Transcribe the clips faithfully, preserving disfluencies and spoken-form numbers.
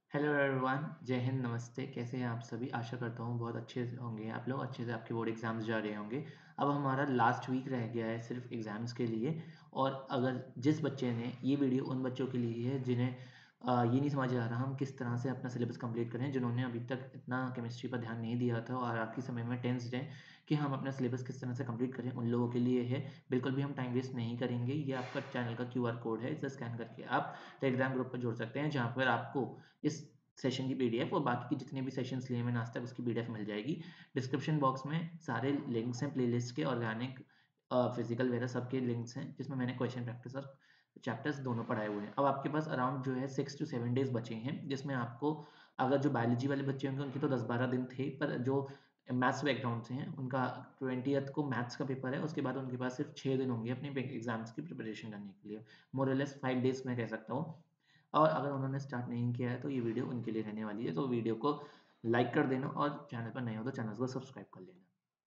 Hello everyone, जय हिंद, नमस्ते। कैसे हैं आप सभी? आशा करता हूँ बहुत अच्छे से होंगे आप लोग। अच्छे से आपके बोर्ड एग्जाम्स जा रहे होंगे। अब हमारा लास्ट वीक रह गया है सिर्फ एग्ज़ाम्स के लिए। और अगर जिस बच्चे ने ये वीडियो उन बच्चों के लिए है जिन्हें अ, ये नहीं समझ आ रहा हम किस तरह से अपना सिलेबस कंप्लीट करें, जिन्होंने अभी तक इतना केमिस्ट्री पर ध्यान नहीं दिया था और आखिरी समय में टेंस्ड हैं कि हम अपना सिलेबस किस तरह से कंप्लीट करें, उन लोगों के लिए है। बिल्कुल भी हम टाइम वेस्ट नहीं करेंगे। ये आपका चैनल का क्यूआर कोड है, इसे स्कैन करके आप टेलीग्राम ग्रुप पर जुड़ सकते हैं, जहाँ पर आपको इस सेशन की पीडीएफ और बाकी के जितने भी सेशंस लिए मैंने आज तक उसकी पीडीएफ मिल जाएगी। डिस्क्रिप्शन बॉक्स में सारे लिंक्स हैं प्लेलिस्ट के, ऑर्गेनिक फिजिकल वगैरह सबके लिंक्स हैं, जिसमें मैंने क्वेश्चन प्रैक्टिस और चैप्टर्स दोनों पढ़ाए हुए हैं। अब आपके पास अराउंड जो है सिक्स टू सेवन डेज बचे हैं, जिसमें आपको अगर जो बायोलॉजी वाले बच्चे होंगे उनके तो दस बारह दिन थे, पर जो मैथ्स बैकग्राउंड से हैं उनका ट्वेंटियथ को मैथ्स का पेपर है। उसके बाद उनके पास सिर्फ छः दिन होंगे अपने एग्जाम्स की प्रिपरेशन करने के लिए। मोरलेस फाइव डेज मैं कह सकता हूँ। और अगर उन्होंने स्टार्ट नहीं किया है तो ये वीडियो उनके लिए रहने वाली है। तो वीडियो को लाइक कर देना और चैनल पर नए हो तो चैनल को सब्सक्राइब कर लेना।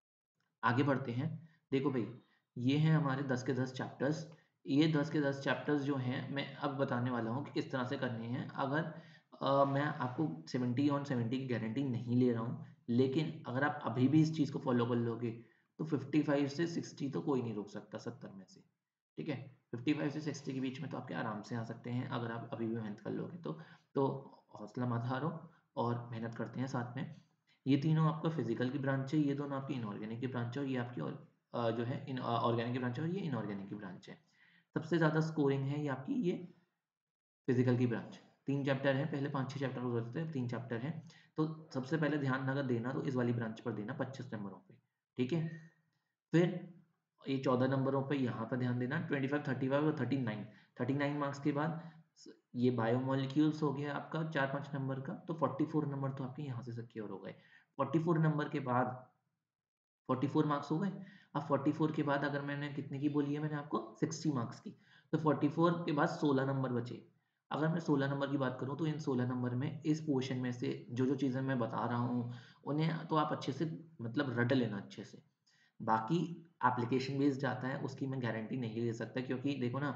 आगे बढ़ते हैं। देखो भाई, ये हैं हमारे दस के दस चैप्टर्स। ये दस के दस चैप्टर्स जो हैं मैं अब बताने वाला हूँ कि किस तरह से करने हैं। अगर अ, मैं आपको सेवेंटी ऑन सेवेंटी की गारंटी नहीं ले रहा हूँ, लेकिन अगर आप अभी भी इस चीज़ को फॉलो कर लोगे तो फिफ्टी फाइव से सिक्सटी तो कोई नहीं रोक सकता सत्तर में से। ठीक है, फिफ्टी फाइव से सिक्सटी के बीच में तो आपके आराम से आ सकते हैं अगर आप अभी भी मेहनत कर लोगे तो। तो हौसला मत हारो और मेहनत करते हैं साथ में। ये तीनों आपका फिजिकल की ब्रांच है, ये दोनों आपकी इनऑर्गेनिक की ब्रांच है, और ये आपकी और अ, जो है इन ऑर्गेनिक की ब्रांच है और ये इनऑर्गेनिक की ब्रांच है। सबसे ज़्यादा स्कोरिंग है ये आपकी ये फिजिकल की ब्रांच। तीन चैप्टर हैं, पहले पाँच छः चैप्टर हो जाते हैं, तीन चैप्टर हैं। तो सबसे पहले ध्यान अगर देना तो इस वाली ब्रांच पर देना पच्चीस नंबरों पे। ठीक है, फिर ये चौदह नंबरों पे यहाँ पर ध्यान देना, ट्वेंटी फाइव, थर्टी फाइव और thirty nine. Thirty nine marks के बाद स- ये बायोमोलिक्यूल्स हो गया आपका चार पाँच नंबर का, तो फोर्टी फोर नंबर तो आपके यहाँ से सिक्योर हो गए। फोर्टी फोर नंबर के बाद फोर्टी फोर मार्क्स हो गए। अब फोर्टी फोर के बाद अगर मैंने कितने की बोली है मैंने आपको सिक्सटी मार्क्स की, तो फोर्टी फोर के बाद सोलह नंबर बचे। अगर मैं सोलह नंबर की बात करूँ तो इन सोलह नंबर में इस पोर्शन में से जो जो चीज़ें मैं बता रहा हूँ उन्हें तो आप अच्छे से मतलब रट लेना अच्छे से। बाकी एप्लीकेशन बेस्ड आता है, उसकी मैं गारंटी नहीं ले सकता, क्योंकि देखो ना,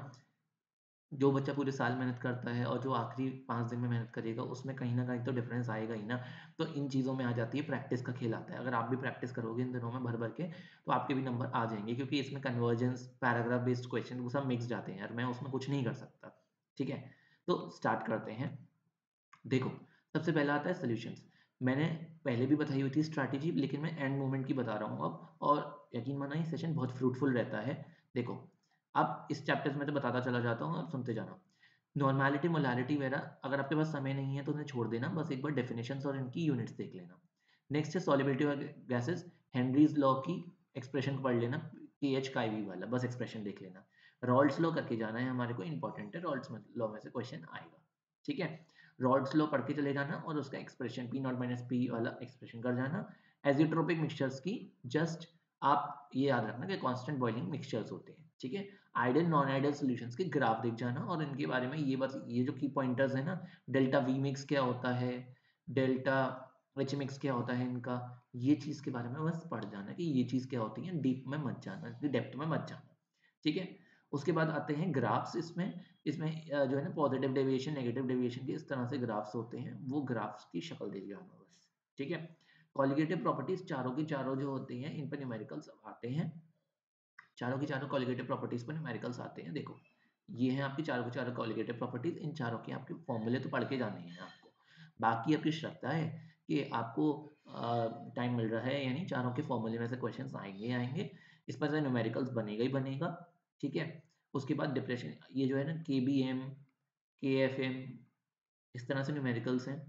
जो बच्चा पूरे साल मेहनत करता है और जो आखिरी पाँच दिन में मेहनत करेगा उसमें कहीं न कहीं तो डिफरेंस आएगा ही ना। तो इन चीज़ों में आ जाती है, प्रैक्टिस का खेल आता है। अगर आप भी प्रैक्टिस करोगे इन दिनों में भर-भर के तो आपके भी नंबर आ जाएँगे, क्योंकि इसमें कन्वर्जेंस, पैराग्राफ बेस्ड क्वेश्चन वो सब मिक्स जाते हैं यार, मैं उसमें कुछ नहीं कर सकता। ठीक है? तो स्टार्ट करते हैं। देखो, सबसे पहला आता है सॉल्यूशंस। मैंने पहले भी बताई हुई थी स्ट्रैटेजी, लेकिन मैं एंड मोमेंट की बता रहा हूँ अब, और यकीन माना ये सेशन बहुत फ्रूटफुल रहता है। देखो, अब इस चैप्टर्स में तो बताता चला जाता हूँ, आप सुनते जाना। नॉर्मैलिटी, मोलैरिटी वगैरह अगर आपके पास समय नहीं है तो उन्हें छोड़ देना, बस एक बार डेफिनेशंस और इनकी यूनिट्स देख लेना। नेक्स्ट है solubility of gases, Henry's law की एक्सप्रेशन पढ़ लेना, पीएच का आईवी वाला, बस एक्सप्रेशन देख लेना। रॉल्ड्स लॉ करके जाना है हमारे को, इंपॉर्टेंट है, रॉल्ड्स लॉ में से क्वेश्चन आएगा। ठीक है, रॉल्ड्स लॉ पढ़ के चले जाना और उसका expression P nought minus P वाला एक्सप्रेशन कर जाना। एजियोट्रोपिक मिक्सचर्स की जस्ट आप ये याद रखना कि कांस्टेंट बॉइलिंग मिक्सचर्स होते हैं। ठीक है, आइडियल नॉन आइडियल सॉल्यूशंस के ग्राफ देख जाना, और इनके बारे में ये बस ये जो की पॉइंटर्स है ना, डेल्टा वी मिक्स क्या होता है, डेल्टा एच मिक्स क्या होता है, इनका ये चीज़ के बारे में बस पढ़ जाना कि ये चीज़ क्या होती है, डीप में मत जाना, डेप्थ में मत जाना। ठीक है, उसके बाद आते हैं ग्राफ्स। इसमें इसमें अ, जो है ना, पॉजिटिव डेविएशन, नेगेटिव डेविएशन के इस तरह से ग्राफ्स होते हैं, वो ग्राफ्स की शक्ल देख जाना बस। ठीक है, कॉलिगेटिव प्रॉपर्टीज चारों की चारों जो होती हैं इन पर न्यूमेरिकल्स आते हैं। चारों की चारों कॉलिगेटिव प्रॉपर्टीज पर न्यूमेरिकल्स आते हैं। देखो, ये हैं आपकी चारों की चारों कॉलिगेटिव प्रॉपर्टीज, इन चारों के आपके फॉर्मूले तो पढ़ के जाने हैं आपको। बाकी आपकी श्रद्धा है कि आपको टाइम मिल रहा है, यानी चारों के फॉर्मूले में से क्वेश्चंस आएंगे ही आएंगे। इस पर से न्यूमेरिकल्स बनेगा ही बनेगा। ठीक है, उसके बाद डिप्रेशन, ये जो है ना, K B M, K F M, इस तरह से न्यूमेरिकल्स हैं।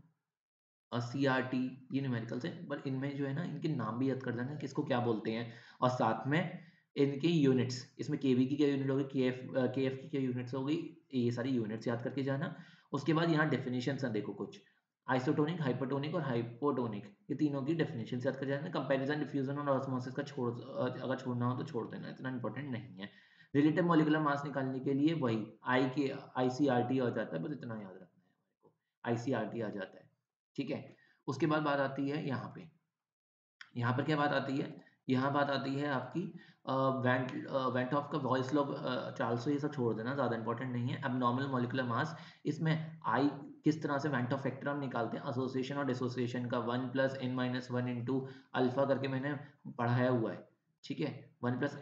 और सी आर टी, ये न्यूमेरिकल्स हैं, पर इनमें जो है ना, इनके नाम भी याद कर देना किसको क्या बोलते हैं, और साथ में इनकी यूनिट्स, इसमें केवी की क्या यूनिट होगी, के एफ के एफ की क्या यूनिट्स होगी, ये सारी यूनिट्स याद करके जाना। उसके बाद यहाँ डेफिनेशंस हैं, देखो कुछ आइसोटोनिक, हाइपरटोनिक और हाइपोटोनिक, ये तीनों की डेफिनेशंस याद कर जाना। कंपैरिजन, डिफ्यूजन और ऑस्मोसिस का छोड़ अ, अगर छोड़ना हो तो छोड़ देना, इतना इंपॉर्टेंट नहीं है। रिलेटिव मॉलिक्यूलर मास निकालने के लिए वही आई के आई सी आर टी आ जाता है, बस इतना याद रखना है हमारे को, आई सी आर टी आ जाता है। ठीक है, उसके बाद बात आती है यहाँ पे, यहाँ पर क्या बात आती है, यहाँ बात आती है आपकी अ, वेंट अ, वेंट ऑफ का वॉइस लॉ, चार्ल्स, ये सब छोड़ देना, ज़्यादा इंपॉर्टेंट नहीं है। एब्नॉर्मल मॉलिक्यूलर मास, इसमें आई किस तरह से वेंट ऑफ फैक्टर हम निकालते हैं एसोसिएशन और डिसोसिएशन का, one plus n minus one into alpha करके मैंने पढ़ाया हुआ है, ठीक है, one plus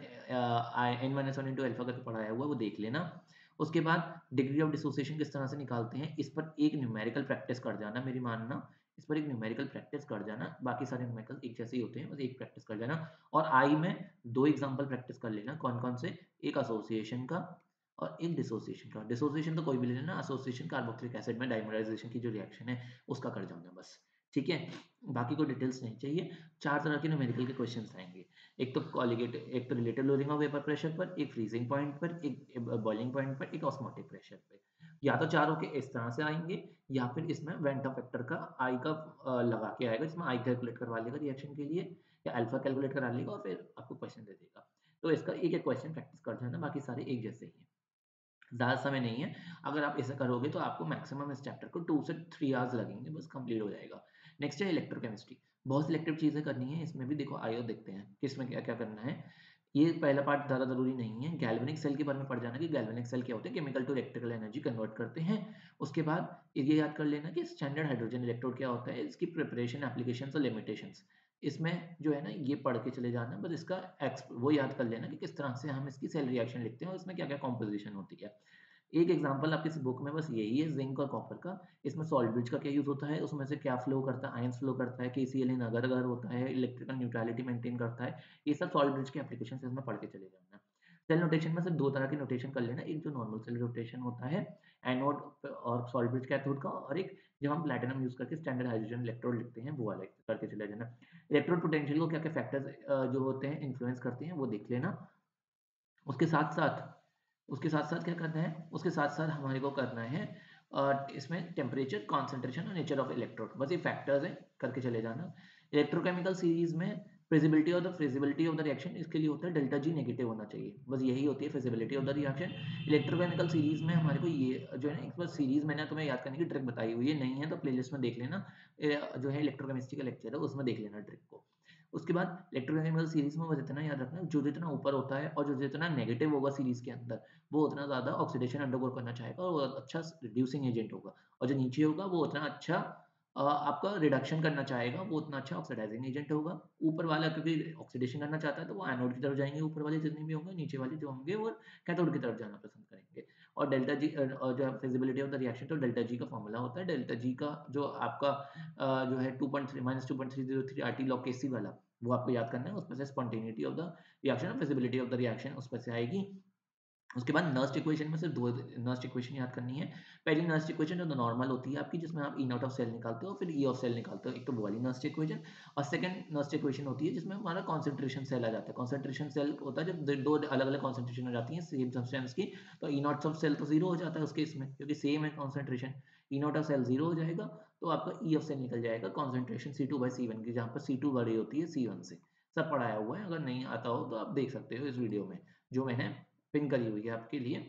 n minus one into alpha करके पढ़ाया हुआ है, वो देख लेना। उसके बाद डिग्री ऑफ डिसोसिएशन किस तरह से निकालते हैं, इस पर एक न्यूमेरिकल प्रैक्टिस कर जाना, मेरी मानना इस पर एक न्यूमेरिकल प्रैक्टिस कर जाना, बाकी सारे न्यूमेरिकल एक जैसे ही होते हैं, बस एक प्रैक्टिस कर जाना। और आई में दो एग्जांपल प्रैक्टिस कर लेना, कौन कौन से, एक एसोसिएशन का और एक डिसोसिएशन का। डिसोसिएशन तो कोई भी ले लेना, एसोसिएशन कार्बोक्सिलिक एसिड में डाइमराइजेशन की जो रिएक्शन है उसका कर जाऊंगा बस, ठीक है, बाकी कोई डिटेल्स नहीं चाहिए। चार तरह के न्यूमेरिकल के क्वेश्चंस आएंगे, एक तो कॉलिगेट एक तो relative lowering of vapour pressure पर, एक फ्रीजिंग पॉइंट पर, एक बॉइलिंग पॉइंट पर, एक ऑस्मोटिक प्रेशर पे। या तो चारों के इस तरह से आएंगे, या फिर इसमें वेंटा फैक्टर का आई का अ, लगा के आएगा, जिसमें आई कैलकुलेट करवा लेगा रिएक्शन के लिए, या अल्फा कैलकुलेट करा लेगा और फिर आपको क्वेश्चन दे देगा। तो इसका एक एक क्वेश्चन प्रैक्टिस कर जाना, बाकी सारे एक जैसे ही हैं, ज़्यादा समय नहीं है। अगर आप ऐसा करोगे तो आपको मैक्सिमम इस चैप्टर को टू से थ्री आवर्स लगेंगे, बस कंप्लीट हो जाएगा। नेक्स्ट है इलेक्ट्रोकेमिस्ट्री, बहुत सिलेक्टिव चीज़ें करनी है इसमें भी, देखो आयो देखते हैं किसमें क्या क्या करना है। ये पहला पार्ट ज़्यादा ज़रूरी नहीं है, गैल्वेनिक सेल के बारे में पढ़ जाना कि गैल्वेनिक सेल क्या होते हैं, chemical to electrical energy convert करते हैं। उसके बाद ये याद कर लेना कि स्टैंडर्ड हाइड्रोजन इलेक्ट्रोड क्या होता है, इसकी प्रिपरेशन, एप्लीकेशंस और लिमिटेशंस, इसमें जो है ना ये पढ़ के चले जाना, बस इसका एक्स वो याद कर लेना कि किस तरह से हम इसकी सेल रिएक्शन लिखते हैं और इसमें क्या क्या कॉम्पोजिशन होती है। एक एग्जांपल आपकी इस बुक में बस यही है, जिंक और कॉपर का, इसमें सॉल्ट ब्रिज का क्या यूज होता है, उसमें से क्या फ्लो करता है, आयंस फ्लो करता है, केसीएल इन अगर अगर होता है, इलेक्ट्रिकल न्यूट्रलिटी मेंटेन करता है, ये सब सॉल्ट ब्रिज के एप्लीकेशन इसमें पढ़ के चले जाना। सेल नोटेशन में सिर्फ दो तरह की नोटेशन कर लेना, एक जो नॉर्मल सेल नोटेशन होता है एनोड और सॉल्ट ब्रिज कैथोड का, और एक जब हम प्लैटिनम यूज करके स्टैंडर्ड हाइड्रोजन इलेक्ट्रोड लिखते हैं वो वाला करके चले जाना। इलेक्ट्रोड पोटेंशियल को क्या क्या फैक्टर्स जो होते हैं इन्फ्लुएंस करते हैं वो देख लेना। उसके साथ साथ उसके साथ साथ क्या करना है, उसके साथ साथ हमारे को करना है अ, इसमें टेम्परेचर, कॉन्सेंट्रेशन और नेचर ऑफ इलेक्ट्रोड, बस ये फैक्टर्स हैं, करके चले जाना। इलेक्ट्रोकेमिकल सीरीज में फिजिबिलिटी और the feasibility of the reaction, इसके लिए होता है डेल्टा जी नेगेटिव होना चाहिए, बस यही होती है feasibility of the reaction. Electrochemical series में हमारे को ये जो है ना, एक बार सीरीज मैंने तुम्हें याद करने की ट्रिक बताई हुई है, नहीं है तो प्लेलिस्ट में देख लेना, जो है इलेक्ट्रोकेमिस्ट्री का लेक्चर है उसमें देख लेना ट्रिक को। उसके बाद इलेक्ट्रोकेमिकल सीरीज में बस इतना याद रखना, जो जितना ऊपर होता है और जो जितना नेगेटिव होगा सीरीज के अंदर, वो उतना ज़्यादा ऑक्सीडेशन अंडरगो करना चाहेगा और वो अच्छा रिड्यूसिंग एजेंट होगा, और जो नीचे होगा वो उतना अच्छा अ, आपका रिडक्शन करना चाहेगा, वो उतना अच्छा ऑक्सीडाइजिंग एजेंट होगा। ऊपर वाला क्योंकि ऑक्सीडेशन करना चाहता है तो वो एनोड की तरफ जाएंगे, ऊपर वाले जितने भी होंगे, नीचे वाले जो होंगे वो कैथोड की तरफ जाना पसंद करेंगे। और डेल्टा जी और जो फिजिबिलिटी ऑफ द रिएक्शन, तो डेल्टा जी का फॉर्मूला होता है, डेल्टा जी का जो आपका अ, जो है two point three minus two point three zero three R T log K C वाला, वो आपको याद करना है, उसमें से स्पॉन्टेनिटी ऑफ द रिएक्शन और फिजिबिलिटी ऑफ द रिएक्शन उसमें से आएगी। उसके बाद नर्स्ट इक्वेशन में सिर्फ दो नर्स्ट इक्वेशन याद करनी है। पहली नर्स्ट इक्वेशन जो नॉर्मल होती है आपकी, जिसमें आप इन आउट ऑफ सेल निकालते हो फिर ई ऑफ सेल निकालते हो, एक तो वो वाली नर्स्ट इक्वेशन। और सेकंड नर्स्ट इक्वेशन होती है जिसमें हमारा कॉन्सेंट्रेशन सेल आ जाता है। कॉन्सेंट्रेशन सेल होता है जब दो अलग अलग कॉन्सेंट्रेशन हो जाती है सेम सब्सटेंस की, तो ई नॉट ऑफ सेल तो जीरो हो जाता है उस केस में, क्योंकि सेम है concentration, E nought of cell जीरो हो जाएगा, तो आपका ई ऑफ सेल निकल जाएगा concentration C two by C one की, जहाँ पर सी टू बड़ी होती है सी वन से। सब पढ़ाया हुआ है, अगर नहीं आता हो तो आप देख सकते हो इस वीडियो में जो मैंने पिन करी हुई है आपके लिए,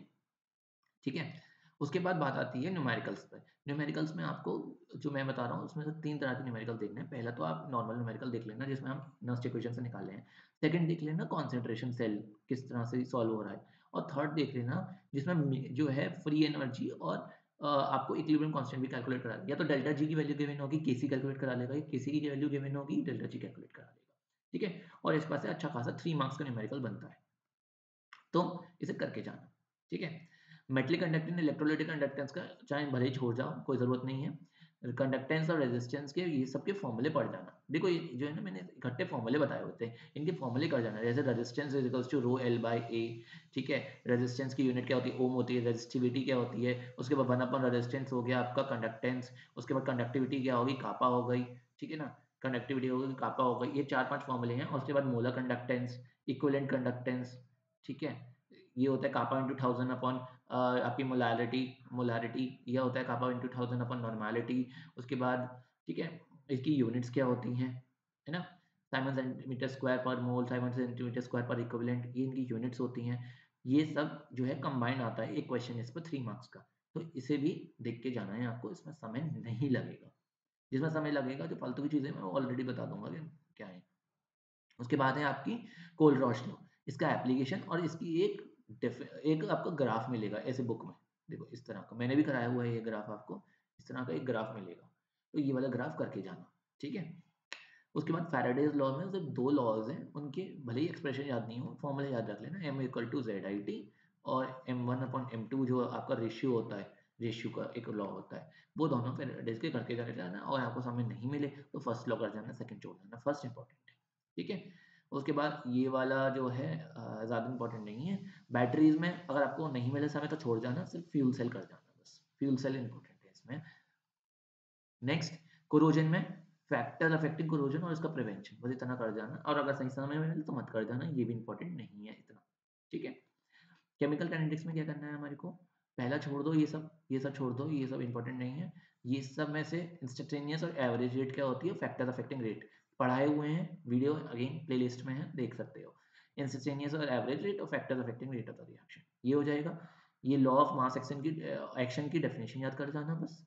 ठीक है। उसके बाद बात आती है न्यूमेरिकल्स पर। न्यूमेरिकल्स में आपको जो मैं बता रहा हूँ उसमें से तीन तरह के न्यूमेरिकल देखने हैं। पहला तो आप नॉर्मल न्यूमेरिकल देख लेना जिसमें हम नर्स्ट इक्वेशन से निकाले हैं। सेकंड देख लेना कॉन्सेंट्रेशन सेल किस तरह से सॉल्व हो रहा है। और थर्ड देख लेना जिसमें जो है फ्री एनर्जी और अ, आपको इक्विलिब्रियम कांस्टेंट भी कैलकुलेट करा या तो डेल्टा जी की वैल्यू गिवन होगी, केसी कैलकुलेट करा लेगा, केसी की वैल्यू गिवन होगी, डेल्टा जी कैलकुलेट करा लेगा, ठीक है। और इस पास से अच्छा खासा थ्री मार्क्स का न्यूमेरिकल बनता है, तो इसे करके जाना, ठीक है। मेटलिक कंडक्टेंस इलेक्ट्रोलाइटिक कंडक्टेंस का चाहे भले ही छोड़ जाओ, कोई जरूरत नहीं है। कंडक्टेंस और रेजिस्टेंस के ये सबके फॉर्मूले पढ़ जाना। देखो ये जो है ना मैंने इकट्ठे फॉर्मूले बताए होते हैं, इनके फॉर्मूले कर जाना। जैसे resistance is equals to rho L by A, ठीक है। रेजिस्टेंस की यूनिट क्या होती है, ओम होती है। रेजिस्टिविटी क्या होती है, उसके बाद वन अपॉन रेजिस्टेंस हो गया आपका कंडक्टेंस, उसके बाद कंडक्टिविटी क्या होगी, कापा हो गई, ठीक है ना। कंडक्टिविटी हो गई, कापा हो गई, ये चार पांच फॉर्मूले हैं। और उसके बाद मोलर कंडक्टेंस, इक्विवेलेंट कंडक्टेंस, ठीक है। ये होता है कापा इंटू थाउजेंड अपॉन आपकी मोलारिटी, मोलारिटी यह होता है kappa into thousand upon normality. उसके बाद ठीक है, इसकी यूनिट्स क्या होती हैं, है ना। Simon centimetre square per mole, siemens centimetre square per equivalent, ये इनकी यूनिट्स होती हैं। ये सब जो है कंबाइंड आता है एक क्वेश्चन इस पर थ्री मार्क्स का, तो इसे भी देख के जाना है आपको, इसमें समय नहीं लगेगा। जिसमें समय लगेगा जो फालतू की चीज़ें मैं ऑलरेडी बता दूंगा कि क्या है। उसके बाद है आपकी कोलरॉच लॉ, इसका एप्लीकेशन और इसकी एक डिफ एक आपको ग्राफ मिलेगा ऐसे बुक में। देखो इस तरह का मैंने भी कराया हुआ है ये ग्राफ आपको, इस तरह का एक ग्राफ मिलेगा, तो ये वाला ग्राफ करके जाना, ठीक है। उसके बाद फैराडेज लॉ में सिर्फ दो लॉज हैं, उनके भले ही एक्सप्रेशन याद नहीं हो, फॉर्मूला याद रख लेना, M equal to Z I T और M one upon M two जो आपका रेशियो होता है, रेशियो का एक लॉ होता है, वो दोनों फैराडेज के करके करके जाना, और आपको सामने नहीं मिले तो फर्स्ट लॉ कर जाना, सेकंड छोड़ जाना, फर्स्ट इंपॉर्टेंट है, ठीक है। उसके बाद ये वाला जो है ज़्यादा इंपॉर्टेंट नहीं है। बैटरीज में अगर आपको नहीं मिले समय तो छोड़ जाना, सिर्फ फ्यूल सेल कर जाना, बस फ्यूल सेल इंपॉर्टेंट है इसमें। नेक्स्ट, कोरोजन में फैक्टर अफेक्टिंग कोरोजन और इसका प्रिवेंशन, बस इतना कर जाना, और अगर सही समय में मिले तो मत कर जाना, ये भी इंपॉर्टेंट नहीं है इतना, ठीक है। केमिकल काइनेटिक्स में क्या करना है हमारे को, पहला छोड़ दो ये सब, ये सब छोड़ दो, ये सब इंपॉर्टेंट नहीं है। ये सब में से इंस्टेंटेनियस और एवरेज रेट क्या होती है, फैक्टर अफेक्टिंग रेट, पढ़ाए हुए हैं, वीडियो अगेन प्लेलिस्ट में है, देख सकते हो। इंस्टेंटेनियस और एवरेज रेट और factor affecting rate of the reaction, ये हो जाएगा। ये लॉ ऑफ मास एक्शन की एक्शन की डेफिनेशन याद कर जाना बस।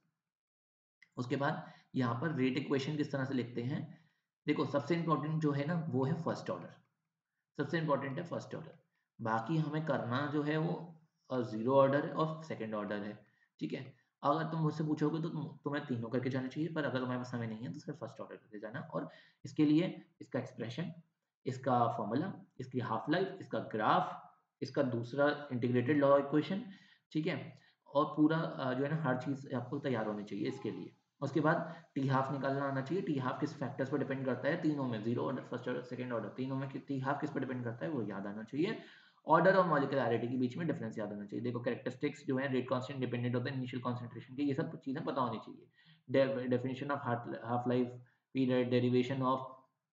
उसके बाद यहाँ पर रेट इक्वेशन किस तरह से लिखते हैं, देखो सबसे इंपॉर्टेंट जो है ना वो है फर्स्ट ऑर्डर, सबसे इंपॉर्टेंट है फर्स्ट ऑर्डर, बाकी हमें करना जो है वो जीरो ऑर्डर है और सेकंड ऑर्डर है, ठीक है। अगर तुम मुझसे पूछोगे तो तुम, तुम्हें तीनों करके जाना चाहिए, पर अगर तुम्हारे पास समय नहीं है तो सिर्फ फर्स्ट ऑर्डर करके जाना, और इसके लिए इसका एक्सप्रेशन, इसका फॉर्मूला, इसकी हाफ लाइफ, इसका ग्राफ, इसका दूसरा इंटीग्रेटेड लॉ इक्वेशन, ठीक है। और पूरा अ, जो है ना हर चीज़ आपको तैयार होनी चाहिए इसके लिए। उसके बाद टी हाफ निकालना आना चाहिए, टी हाफ किस फैक्टर्स पर डिपेंड करता है, तीनों में, zero order, first order, second order, तीनों में टी हाफ किस पर डिपेंड करता है वो याद आना चाहिए। ऑर्डर और मॉलिक्यूलरिटी के बीच में डिफरेंस याद आना चाहिए, देखो कैरेक्टरिस्टिक्स जो है रेट कांस्टेंट डिपेंडेंट होता है इनिशियल कंसंट्रेशन के, ये सब चीजें पता होनी चाहिए। Definition of half life period, derivation of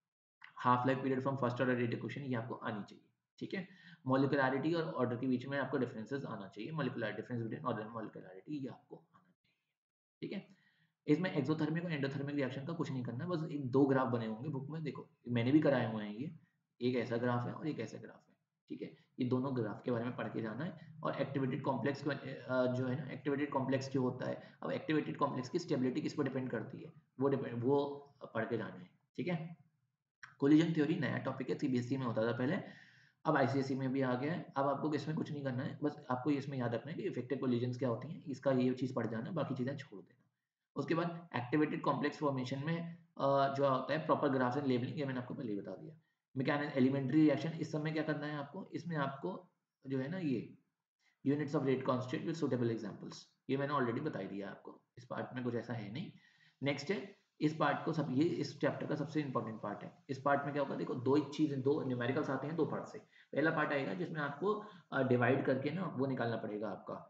half life period from first order rate equation, ये आपको आनी चाहिए, ठीक है। मॉलिक्यूलरिटी और ऑर्डर के बीच में आपको डिफरेंसेस आना चाहिए, molecular difference between order and molecularity, ये आपको आना चाहिए, ठीक है। इसमें एक्सोथर्मिक और एंडोथर्मिक रिएक्शन का कुछ नहीं करना है, बस एक दो ग्राफ बने होंगे बुक में, देखो मैंने भी कराए हुए हैं ये, एक ऐसा ग्राफ है और एक ऐसा ग्राफ है, ठीक है। ये दोनों ग्राफ के बारे में पढ़ के जाना है, और एक्टिवेटेड कॉम्प्लेक्स जो है ना, एक्टिवेटेड कॉम्प्लेक्स जो होता है, अब एक्टिवेटेड कॉम्प्लेक्स की स्टेबिलिटी किस पर डिपेंड करती है, वो डिपेंड वो पढ़ के जाना है, ठीक है। कोलिजन थ्योरी नया टॉपिक है, सीबीएसई में होता था पहले, अब आईसीएसई में भी आ गया है। अब आपको इसमें कुछ नहीं करना है, बस आपको इसमें याद रखना है कि इफेक्टिव कोलिजन्स क्या होती हैं, इसका ये चीज़ पढ़ जाना, बाकी चीज़ें छोड़ देना। उसके बाद एक्टिवेटेड कॉम्प्लेक्स फॉर्मेशन में अ, जो होता है प्रॉपर ग्राफ्स एंड लेबलिंग, ये मैंने आपको पहले ही बता दिया। मैकेनिक एलिमेंट्री रिएक्शन, इस समय क्या करना है आपको, इसमें आपको जो है ना ये units of rate constant with suitable examples, ये मैंने ऑलरेडी बता ही दिया आपको, इस पार्ट में कुछ ऐसा है नहीं। नेक्स्ट है, इस पार्ट को सब, ये इस चैप्टर का सबसे इंपॉर्टेंट पार्ट है। इस पार्ट में क्या होगा, देखो दो चीजें, दो न्यूमेरिकल्स आते हैं दो पार्ट से। पहला पार्ट आएगा जिसमें आपको डिवाइड करके ना वो निकालना पड़ेगा आपका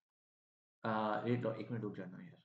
रेट, एक मिनट रुक जाना यार,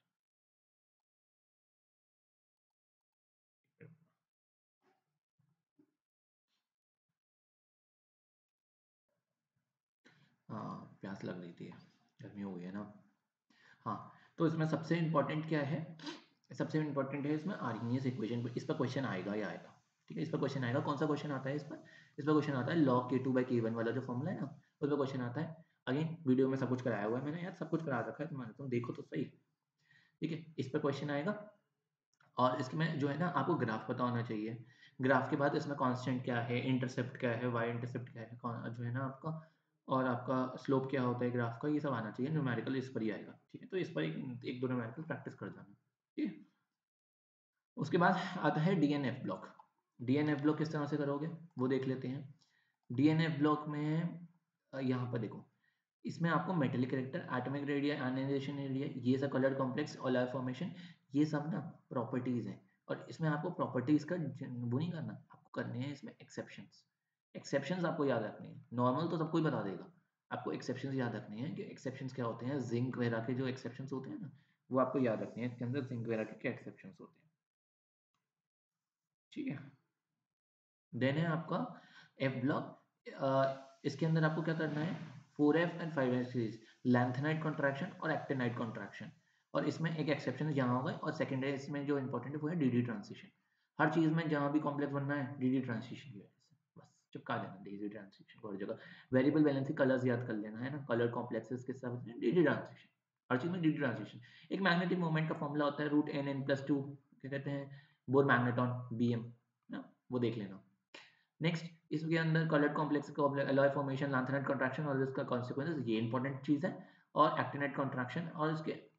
हाँ प्यास लग रही थी, गर्मी हो गई है ना। हाँ, तो इसमें सबसे इम्पोर्टेंट क्या है, सबसे इम्पोर्टेंट है इसमें आर्गेनियस इक्वेशन, इस पर क्वेश्चन आएगा ही आएगा, ठीक है। इस पर क्वेश्चन आएगा, कौन सा क्वेश्चन आता है इस पर, इस पर क्वेश्चन आता है लॉग के टू बाई के वन वाला जो फॉर्मूला है ना, उस पर क्वेश्चन आता है। अगेन वीडियो में सब कुछ कराया हुआ है मैंने यार, सब कुछ करा रखा है तुम्हारे, तुम देखो तो सही, ठीक है। इस पर क्वेश्चन आएगा, और इसमें जो है ना आपको ग्राफ पता होना चाहिए, ग्राफ के बाद इसमें कांस्टेंट क्या है, इंटरसेप्ट क्या है, वाई इंटरसेप्ट क्या है, कौन- जो है ना आपका, और आपका स्लोप क्या होता है ग्राफ का, ये सब आना चाहिए, न्यूमेरिकल इस पर ही आएगा, ठीक है। तो इस पर एक, एक दो न्यूमेरिकल प्रैक्टिस कर जाना, ठीक है। उसके बाद आता है डीएनएफ ब्लॉक, डीएनएफ ब्लॉक किस तरह से करोगे वो देख लेते हैं। डीएनएफ ब्लॉक में अ, यहाँ पर देखो, इसमें आपको metallic character, atomic radii, ionisation area, ये सब कलर कॉम्प्लेक्स और लाइफ फॉर्मेशन, ये सब ना प्रॉपर्टीज हैं, और इसमें आपको प्रॉपर्टीज का जन- वो नहीं करना, आपको करने हैं इसमें एक्सेप्शंस। एक्सेप्शंस आपको याद रखने हैं, नॉर्मल तो सबको ही बता देगा, आपको एक्सेप्शंस याद रखने हैं कि एक्सेप्शंस क्या होते हैं, जिंक वगैरह के जो एक्सेप्शंस होते हैं ना, वो आपको याद रखने हैं, इसके अंदर जिंक वगैरह के क्या एक्सेप्शंस होते हैं, ठीक है। देन है आपका एफ ब्लॉक, इसके अंदर आपको क्या करना है, four F and five F series, lanthanide contraction और एक्टिनाइट कॉन्ट्रैक्शन, और इसमें एक एक्सेप्शन यहाँ होगा, और सेकंड है इसमें जो इंपॉर्टेंट है वो है डीडी ट्रांजिशन। हर चीज में जहाँ भी कॉम्प्लेक्स बनना है डीडी ट्रांजिशन की वजह से, बस चिपका देना डीडी ट्रांजिशन को हर जगह। वेरिएबल वैलेंसी कलर्स याद कर लेना है ना, कलर कॉम्प्लेक्सेस के साथ डीडी ट्रांजिशन, हर चीज में डीडी ट्रांजिशन। एक मैग्नेटिक मोमेंट का फॉर्मूला होता है root N N plus two, क्या कहते हैं, बोर मैग्नेटॉन बी एम ना, वो देख लेना। नेक्स्ट, इसके अंदर कलर्ड कॉम्प्लेक्स का एलॉय फॉर्मेशन, लैंथेनाइट कॉन्ट्रैक्शन और इसका कॉन्सिक्वेंसेस, ये इंपॉर्टेंट चीज है, और एक्टिनाइट कॉन्ट्रैक्शन और इसके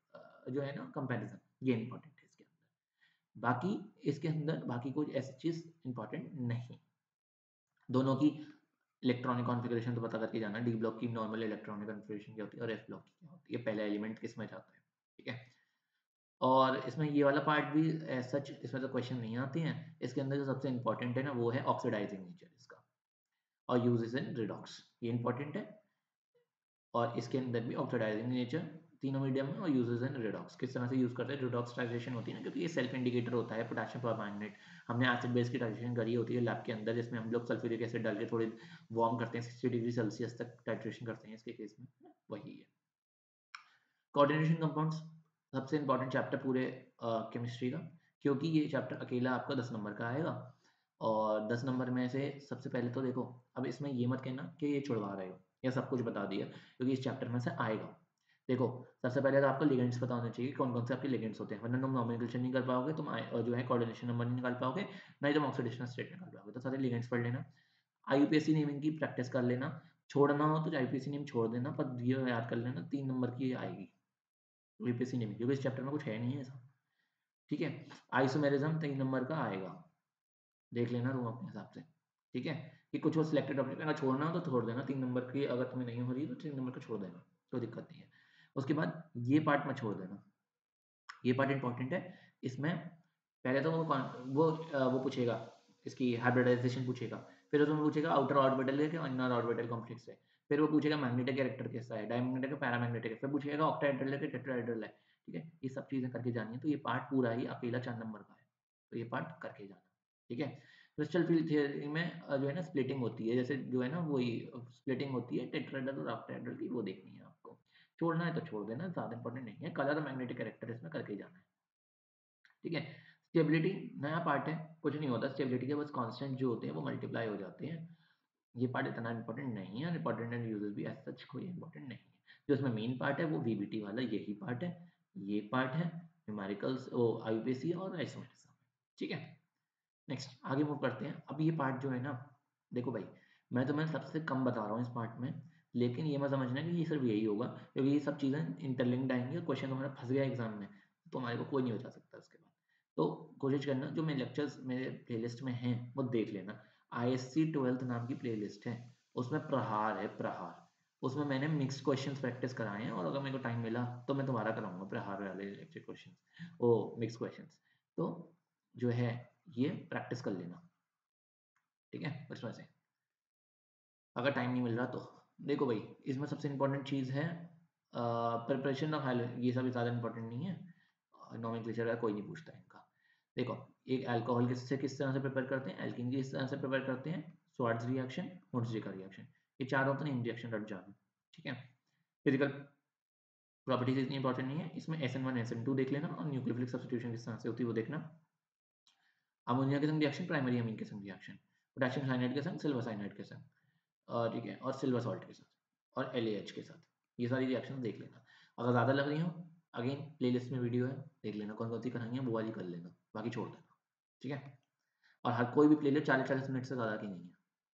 जो है ना कंपैरिजन, ये इंपॉर्टेंट है इसके अंदर। बाकी इसके अंदर बाकी कोई ऐसी चीज इंपॉर्टेंट नहीं। दोनों की इलेक्ट्रॉनिक कॉन्फ़िगरेशन तो पता करके जाना, डी ब्लॉक की नॉर्मल इलेक्ट्रॉनिक कॉन्फ़िगरेशन क्या होती है और एफ ब्लॉक की क्या होती है, पहला एलिमेंट किस में जाता है, ठीक है। और इसमें ये वाला पार्ट भी एज सच इसमें तो क्वेश्चन नहीं आते हैं। इसके अंदर जो सबसे इंपॉर्टेंट है ना वो है ऑक्सीडाइजिंग नेचर इसका, और यूजेस इन रिडॉक्स, ये इंपॉर्टेंट है। और इसके अंदर भी ऑक्सीडाइजिंग नेचर तीनों मीडियम में, और यूजेस इन रिडॉक्स किस तरह से यूज करते हैं। रिडॉक्स ट्रांजिशन होती है ना, क्योंकि ये सेल्फ इंडिकेटर होता है पोटेशियम परमैंगनेट। हमने एसिड बेस की ट्रांजिशन करी होती है लैब के अंदर, जिसमें हम लोग सल्फ्यूरिक एसिड डाल के थोड़ी वार्म करते हैं, सिक्सटी डिग्री सेल्सियस तक टाइट्रेशन करते हैं इसके केस में, वही है। कोऑर्डिनेशन कंपाउंड्स सबसे इंपॉर्टेंट चैप्टर पूरे केमिस्ट्री का, क्योंकि ये चैप्टर अकेला आपका दस नंबर का आएगा। और दस नंबर में से सबसे पहले तो देखो, अब इसमें ये मत कहना कि ये छुड़वा रहे हो या सब कुछ बता दिया, क्योंकि इस चैप्टर में से आएगा। देखो, सबसे पहले तो आपको लिगेंड्स पता होने चाहिए, कौन कौन से आपके लिगेंड्स होते हैं, वरना तुम नॉमेनक्लेचर नहीं कर पाओगे, तुम आए- जो है कोऑर्डिनेशन नंबर नहीं निकाल पाओगे, ना ही तुम ऑक्सीडेशन स्टेट निकाल पाओगे। तो सारे लिगेंड्स पढ़ लेना, आईयूपीएसी नेमिंग की प्रैक्टिस कर लेना, छोड़ना हो तो आईयूपीएसी नेम छोड़ देना, पर ये याद कर लेना तीन नंबर की आएगी यूपीएससी नेमिंग, क्योंकि इस चैप्टर में कुछ है नहीं है ऐसा, ठीक है। आइसोमेरिज्म तीन नंबर का आएगा, देख लेना तुम अपने हिसाब से, ठीक है। कि कुछ वो सिलेक्टेड ऑब्जेक्ट अगर छोड़ना हो तो छोड़ देना, तीन नंबर की अगर तुम्हें नहीं हो रही तो तीन नंबर का छोड़ देना, कोई दिक्कत नहीं है। उसके बाद ये पार्ट मत छोड़ देना, ये पार्ट इंपॉर्टेंट है। इसमें पहले तो वो कौन- वो अ, वो पूछेगा, इसकी हाइब्रिडाइजेशन पूछेगा, फिर उसमें पूछेगा आउटर ऑर्बिटल है कि इनर ऑर्बिटल कॉम्प्लेक्स है, फिर वो पूछेगा मैग्नेटिक कैरेक्टर कैसा है, डायमैग्नेटिक है पैरामैग्नेटिक है, फिर पूछेगा ऑक्टाहेड्रल है कि टेट्राहेड्रल है, ठीक है। ये सब चीजें करके जानी है, तो ये पार्ट पूरा ही अकेला चार नंबर का है, तो ये पार्ट करके जाना, ठीक है। क्रिस्टल फील्ड थ्योरी में अ, जो है ना स्प्लिटिंग होती है, जैसे जो है ना वही स्प्लिटिंग होती है टेट्राहेड्रल और ऑक्टाहेड्रल की, वो देखनी है आपको। छोड़ना है तो छोड़ देना, ज्यादा इंपॉर्टेंट नहीं है। कलर और मैग्नेटिक कैरेक्टर इसमें करके जाना है, ठीक है। स्टेबिलिटी नया पार्ट है, कुछ नहीं होता स्टेबिलिटी के, बस कांस्टेंट जो होते हैं वो मल्टीप्लाई हो जाते हैं। ये पार्ट इतना इंपॉर्टेंट नहीं है, इंपॉर्टेंट एंड यूजेस भी एज सच कोई इंपॉर्टेंट नहीं है। जो इसमें मेन पार्ट है वो वीबीटी वाला यही पार्ट है, ये पार्ट है न्यूमेरिकल्स, ओ आईयूपीएसी और आइसोमेरिज्म, ठीक है। नेक्स्ट आगे मूव करते हैं। अब ये पार्ट जो है ना, देखो भाई, मैं तो मैं सबसे कम बता रहा हूँ इस पार्ट में, लेकिन ये मत समझना कि ये सिर्फ यही होगा, क्योंकि ये सब चीज़ें इंटरलिंक्ड आएंगी और क्वेश्चन तुम्हारा फंस गया एग्जाम में तो हमारे को कोई नहीं बचा सकता उसके बाद। तो कोशिश करना जो मेरे लेक्चर्स मेरे प्लेलिस्ट में हैं वो देख लेना। आईएससी ट्वेल्थ नाम की प्लेलिस्ट है, उसमें प्रहार है, प्रहार। उसमें मैंने मिक्स्ड क्वेश्चंस प्रैक्टिस कराए हैं, और अगर मेरे को टाइम मिला तो मैं दोबारा कराऊंगा प्रहार वाले लेक्चर क्वेश्चंस, वो मिक्स क्वेश्चंस। तो जो है ये प्रैक्टिस कर लेना, ठीक है। उसमें से अगर टाइम नहीं मिल रहा तो देखो भाई, इसमें सबसे इंपॉर्टेंट चीज़ है प्रिपरेशन ऑफ हाइल, ये सब ज़्यादा इंपॉर्टेंट नहीं है, नॉमेनक्लेचर का कोई नहीं पूछता है इनका। देखो, एक अल्कोहल किससे किस तरह से प्रिपेयर करते हैं, एल्कीन की किस तरह से प्रिपेयर करते हैं, स्वार्ट्ज रिएक्शन, वुंट्ज का रिएक्शन, ये चारों तो नेम रिएक्शन रट जाना, ठीक है। फिजिकल प्रॉपर्टीज इतनी इंपॉर्टेंट नहीं है, इसमें S N one S N two देख लेना, और न्यूक्लियोफिलिक सब्स्टिट्यूशन किस तरह से होती है वो देखना। अमोनिया के संग रिएक्शन, प्राइमरी अमीन के संग रिएक्शन, पोटेशियम साइनाइड के संग सिल्वर साइनाइड के संग, और ठीक है, और सिल्वर सॉल्ट के साथ और एल के साथ, ये सारी रिएक्शन देख लेना। अगर ज़्यादा लग रही हो, अगेन प्लेलिस्ट में वीडियो है, देख लेना कौन कौन सी करानी है, वो वाली कर लेना, बाकी छोड़ देना, ठीक है। और हर कोई भी प्लेलिस्ट चालीस चालीस मिनट से ज़्यादा की नहीं है।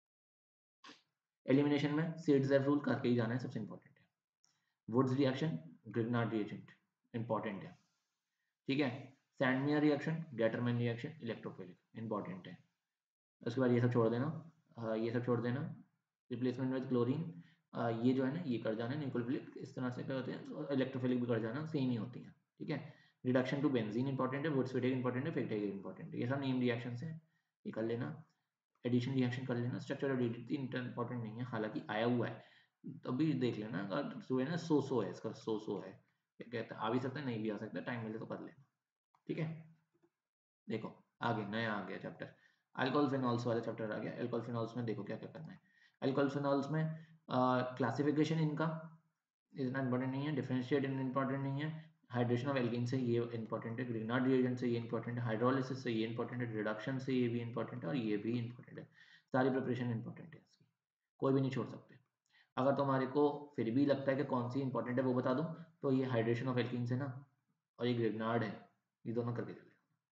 एलिमिनेशन में सेड्स रूल करके ही जाना है, सबसे इंपॉर्टेंट है। Wurtz reaction, Grignard reagent important है, ठीक है। Sandmeyer reaction, Gattermann reaction, electrophilic important है। उसके बाद ये सब छोड़ देना, हाँ, ये सब छोड़ देना। रिप्लेसमेंट विद क्लोरीन, ये जो है ना ये कर जाना, न्यूक्लियोफिलिक इस तरह से क्या होते हैं, और इलेक्ट्रोफिलिक भी कर जाना, सेम ही होती हैं, ठीक है। रिडक्शन टू बेंजीन इंपॉर्टेंट है, वुड्स फिटिक इंपॉर्टेंट है, फिटिक इंपॉर्टेंट है, ये सब नेम रिएक्शन है, ये कर लेना। एडिशन रिएक्शन कर लेना। स्ट्रक्चर ऑफ डी इंपॉर्टेंट नहीं है, हालांकि आया हुआ है, तभी देख लेना। अगर जो है ना सो सो है, इसका सो सो है, क्या कहते हैं, आ भी सकता है नहीं भी आ सकता, टाइम मिले तो कर लेना, ठीक है। देखो आगे नया आ गया चैप्टर, अल्कोहल फिनॉल्स वाला चैप्टर आ गया। अल्कोहल फिनॉल्स में देखो क्या क्या करना है। अल्कोहल फिनॉल्स में क्लासिफिकेशन इनका इतना इंपॉर्टेंट नहीं है, डिफरेंशिएट इंपॉर्टेंट नहीं है, हाइड्रेशन ऑफ एल्कीन से ये इंपॉर्टेंट है, ग्रिग्नार्ड रिएजेंट से ये इंपॉर्टेंट है, हाइड्रोलिसिस से ये इंपॉर्टेंट है, रिडक्शन से ये भी इंपॉर्टेंट है, और ये भी इंपॉर्टेंट है। सारी प्रिपरेशन इंपॉर्टेंट है इसकी, कोई भी नहीं छोड़ सकते। अगर तुम्हारे को फिर भी लगता है कि कौन सी इंपॉर्टेंट है वो बता दूं, तो ये हाइड्रेशन ऑफ एल्कीन से ना, और ये ग्रिग्नार्ड है, ये दोनों करके चले,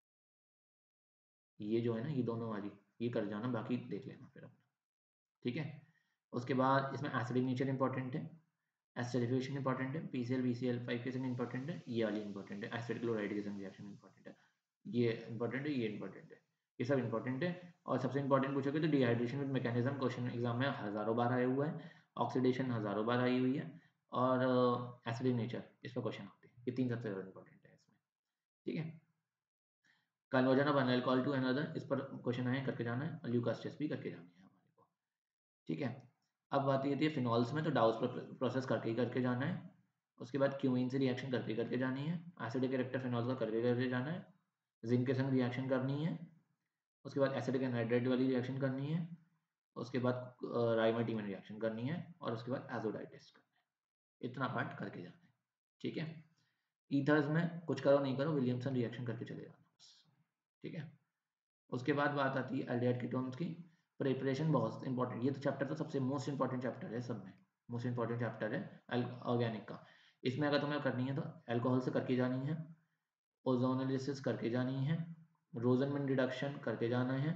ये जो है ना ये दोनों वाली, ये कर जाना, बाकी देख लेना फिर अपना, ठीक है। उसके बाद इसमें एसिडिक नेचर इंपॉर्टेंट है, एसिडिफिकेशन इंपॉर्टेंट है, पीसीएल बीसीएल फाइव के संग इंपॉर्टेंट है, ये वाली इंपॉर्टेंट है, एसिड क्लोराइड के संग रिएक्शन इंपॉर्टेंट है, ये इंपॉर्टेंट है, ये इंपॉर्टेंट है, ये सब इंपॉर्टेंट है। और सबसे इंपॉर्टेंट पूछोगे तो dehydration with mechanism question exam में हजारों बार आया हुआ है, ऑक्सीडेशन हजारों बार आई हुई है, और एसिडिक नेचर इस पर क्वेश्चन आते हैं। ये तीन सबसे ज़्यादा इंपॉर्टेंट है इसमें, ठीक है। Conversion of an alcohol to another, इस पर क्वेश्चन आए, करके जाना है, और ल्यूकास टेस्ट भी करके जाना है हमारे को, ठीक है। अब बात ये थी फिनॉल्स में, तो डाउस प्रोसेस करके ही करके जाना है। उसके बाद क्यूमीन से रिएक्शन करके करके जानी है, एसिडिक कैरेक्टर फिनॉल का करके करके जाना है, जिंक के संग रिएक्शन करनी है, उसके बाद एसिडिक एनहाइड्रेट वाली रिएक्शन करनी है, उसके बाद राइमाटीमन रिएक्शन करनी है, और उसके बाद एजोडाइट टेस्ट करना है। इतना पार्ट करके जाना है, ठीक है। ईथर्स में कुछ करो नहीं करो, विलियमसन रिएक्शन करके चले जाना बस, ठीक है। उसके बाद बात आती है एल्डिहाइड कीटोन्स की प्रिपरेशन, बहुत इंपॉर्टेंट। ये तो चैप्टर तो सबसे मोस्ट इंपॉर्टेंट चैप्टर है, सब में मोस्ट इंपॉर्टेंट चैप्टर है ऑर्गेनिक का। इसमें अगर तुम्हें करनी है तो अल्कोहल से करके जानी है, ओजोनोलिसिस करके जानी है, रोजनमैन रिडक्शन करके जाना है,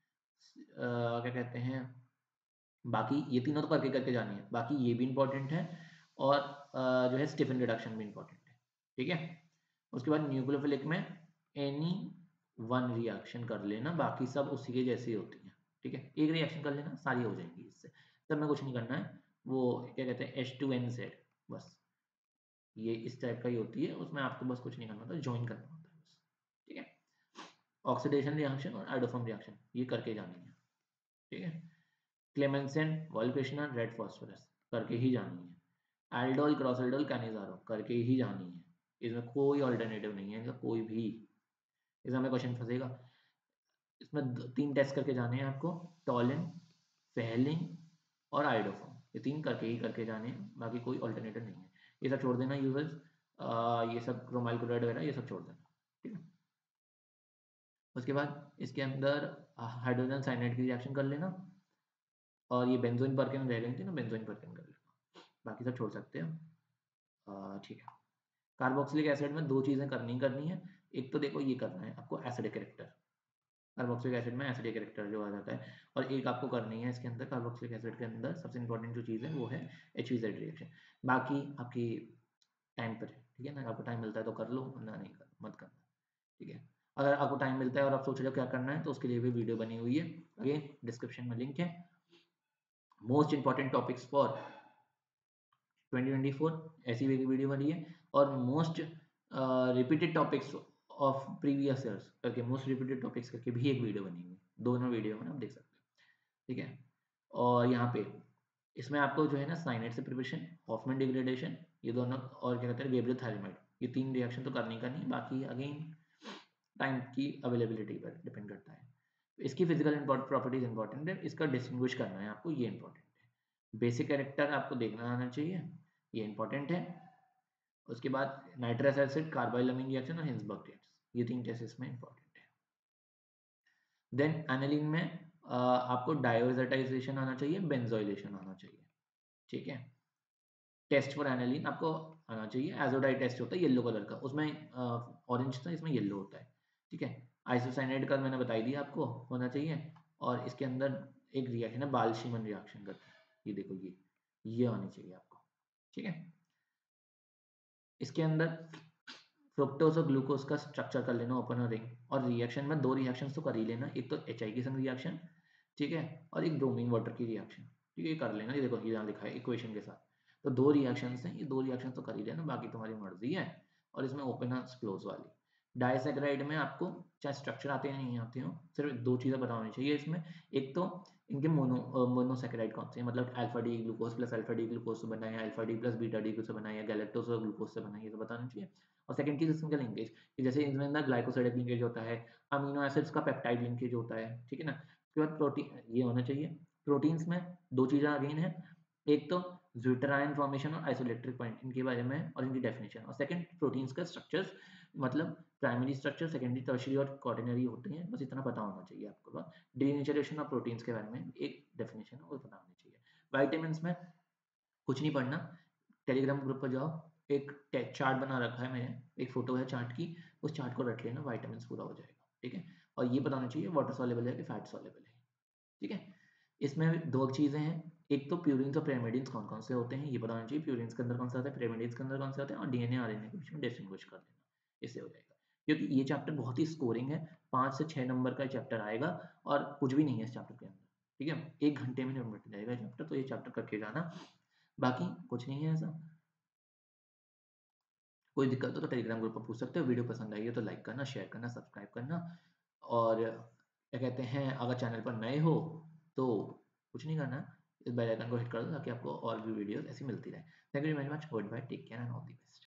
आ, क्या कहते हैं, बाकी ये तीनों तो करके करके जानी है, बाकी ये भी इंपॉर्टेंट है, और आ, जो है स्टिफन रिडक्शन भी इंपॉर्टेंट है, ठीक है। उसके बाद न्यूक्लियोफिलिक में एनी वन रिएक्शन कर लेना, बाकी सब उसी के जैसी होती हैं, ठीक है। एक रिएक्शन कर लेना, सारी हो जाएंगी इससे, तब में कुछ नहीं करना है। वो क्या कहते हैं, एच टू एन जेड, बस ये इस टाइप का ही होती है, उसमें आपको बस कुछ नहीं करना होता, ज्वाइन करना होता है बस, ठीक है। ऑक्सीडेशन रिएक्शन और आइडोफॉर्म रिएक्शन ये करके जानी है, ठीक है। क्लेमेंसन, वॉल्केशनर, रेड फॉस्फोरस करके ही जानी है, एल्डोल क्रॉस एल्डोल कैनिजारो करके ही जानी है, इसमें कोई ऑल्टरनेटिव नहीं है इनका, कोई भी एग्जाम में क्वेश्चन फंसेगा। इसमें तीन टेस्ट करके जाने हैं आपको, टॉलिन, फेहलिंग और आइडोफॉर्म, ये तीन करके ही करके जाने हैं, बाकी कोई ऑल्टरनेटिव नहीं है। ये सब छोड़ देना यूजर्स, ये सब क्रोमाइल क्लोराइड वगैरह ये सब छोड़ देना, ठीक है। उसके बाद इसके अंदर हाइड्रोजन साइनाइड की रिएक्शन कर लेना, और ये बेंजोइन परकेन रह गई थी ना, बेंजोइन परकेन कर लेना, बाकी सब छोड़ सकते हो, ठीक है। कार्बोक्सिलिक एसिड में दो चीज़ें करनी करनी है, एक तो देखो ये करना है आपको एसिडिक कैरेक्टर, कार्बोक्सिलिक एसिड में एसिडिक कैरेक्टर जो आ जाता है, और एक आपको करनी है इसके अंदर कार्बोक्सिलिक एसिड के अंदर सबसे इंपॉर्टेंट जो चीज़ है वो है एच जेड रिएक्शन। बाकी आपकी टाइम पर है, ठीक है ना, आपको टाइम मिलता है तो कर लो, वरना नहीं कर मत करना, ठीक है। अगर आपको टाइम मिलता है और आप सोच रहे हो क्या करना है, तो उसके लिए भी वीडियो बनी हुई है, अगेन डिस्क्रिप्शन में लिंक है। Most important topics for twenty twenty four ऐसी भी वीडियो बनी है, और most repeated topics of previous years करके, मोस्ट रिपीटेड टॉपिक्स करके भी एक वीडियो बनी हुई है, दोनों वीडियो में आप देख सकते हो, ठीक है। और यहाँ पे इसमें आपको जो है ना साइनाइड से प्रिपरेशन, हॉफमैन डिग्रेडेशन, ये दोनों, और क्या कहते हैं गेब्रियल थायरामाइड, ये तीन रिएक्शन तो करनी करनी, बाकी अगेन टाइम की अवेलेबिलिटी पर डिपेंड करता है। इसकी फिजिकल प्रॉपर्टीज इंपॉर्टेंट है, इसका डिस्टिंग्विश करना है आपको, ये इंपॉर्टेंट है। बेसिक कैरेक्टर आपको देखना आना चाहिए, ये इंपॉर्टेंट है। उसके बाद नाइट्रस एसिड, कार्बाइलमिन रिएक्शन और हिंसबर्ग रिएक्शन, ये तीन टेस्ट इसमें इंपॉर्टेंट है। देन एनालिन में आ, आपको डायोएजाटाइजेशन आना चाहिए, बेंजोइलेशन आना चाहिए, ठीक है। टेस्ट फॉर एनालिन आपको आना चाहिए, एजोडाइट टेस्ट होता है येलो कलर का, उसमें ऑरेंज था, इसमें येलो होता है, ठीक है। आइसोसाइनाइड का मैंने बताई दिया आपको होना चाहिए, और इसके अंदर एक रिएक्शन है बाल्शीमन रिएक्शन करता है, ये देखो ये ये आनी चाहिए आपको, ठीक है। इसके अंदर फ्रुक्टोज और ग्लूकोज का स्ट्रक्चर कर लेना, ओपन और रिंग, और रिएक्शन में दो रिएक्शन तो कर ही लेना, एक तो एच आई की संग रिएक्शन, ठीक है, और एक ब्रोमीन वाटर की रिएक्शन, ठीक है, ये कर लेना, ये देखो ये यहाँ लिखा है इक्वेशन के साथ, तो दो रिएक्शन हैं, ये दो रिएक्शन तो कर ही लेना, बाकी तुम्हारी मर्जी है। और इसमें ओपन और क्लोज वाली डाइसैकेराइड में आपको चाहे स्ट्रक्चर आते हैं नहीं आते हो, सिर्फ दो चीज़ें पता होनी चाहिए इसमें, एक तो इनके मोनो मोनोसेकेराइड कौन से हैं, मतलब alpha D glucose plus alpha D glucose से बना है, alpha D plus beta D से बना है, गैलेक्टोज और ग्लूकोज से बना है, ये तो बताना चाहिए। और सेकंड चीज इसमें लिंकेज, कि जैसे इसमें अंदर ग्लाइकोसाइड लिंकेज होता है, अमीनो एसिड्स का पेप्टाइड लिंकेज होता है, ठीक है ना। उसके बाद प्रोटीन ये होना चाहिए। प्रोटीन्स में दो चीज़ें अगेन है, एक तो ज्यूटराइन फॉर्मेशन और आइसोइलेक्ट्रिक पॉइंट, इनके बारे में और इनकी डेफिनेशन, और सेकंड प्रोटीन्स का स्ट्रक्चर्स, मतलब प्राइमरी स्ट्रक्चर, सेकेंडरी, टर्शियरी और क्वाटरनरी होते हैं, बस इतना पता होना चाहिए आपको। डीनेचरेशन ऑफ प्रोटीन्स के बारे में एक डेफिनेशन है, वो पता होनी चाहिए। वाइटामिन्स में कुछ नहीं पढ़ना, टेलीग्राम ग्रुप पर जाओ, एक चार्ट बना रखा है मैंने, एक फोटो है चार्ट की, उस चार्ट को रट लेना, वाइटामिन पूरा हो जाएगा, ठीक है। और ये बताना चाहिए वाटर सॉल्युबल है कि फैट सॉल्युबल है, ठीक है। इसमें दो चीज़ें हैं, एक तो प्यूरिन्स और pyrimidines कौन-कौन से होते हैं, ये पता होना चाहिए। प्यूरिन्स के अंदर कौन-सा आता है, pyrimidines के अंदर कौन से होते हैं और डीएनए, आरएनए के बीच में डिस्टिंग्विश कर लेना, इससे हो जाएगा। क्योंकि ये चैप्टर बहुत ही स्कोरिंग है, पाँच से छह नंबर का चैप्टर आएगा और कुछ भी नहीं है इस चैप्टर के अंदर, ठीक है? एक घंटे में निपट जाएगा ये चैप्टर, तो ये चैप्टर करके जाना। बाकी कुछ नहीं है ऐसा। कोई दिक्कत हो तो टेलीग्राम ग्रुप पर पूछ सकते हो। वीडियो पसंद आई है तो लाइक करना, शेयर करना, सब्सक्राइब करना और क्या कहते हैं, अगर चैनल पर नए हो तो कुछ नहीं करना, इस बेल आइकन को हिट कर दो ताकि आपको और भी वीडियोज़ ऐसी मिलती रहे। Thank you very much, goodbye, take care and all the best.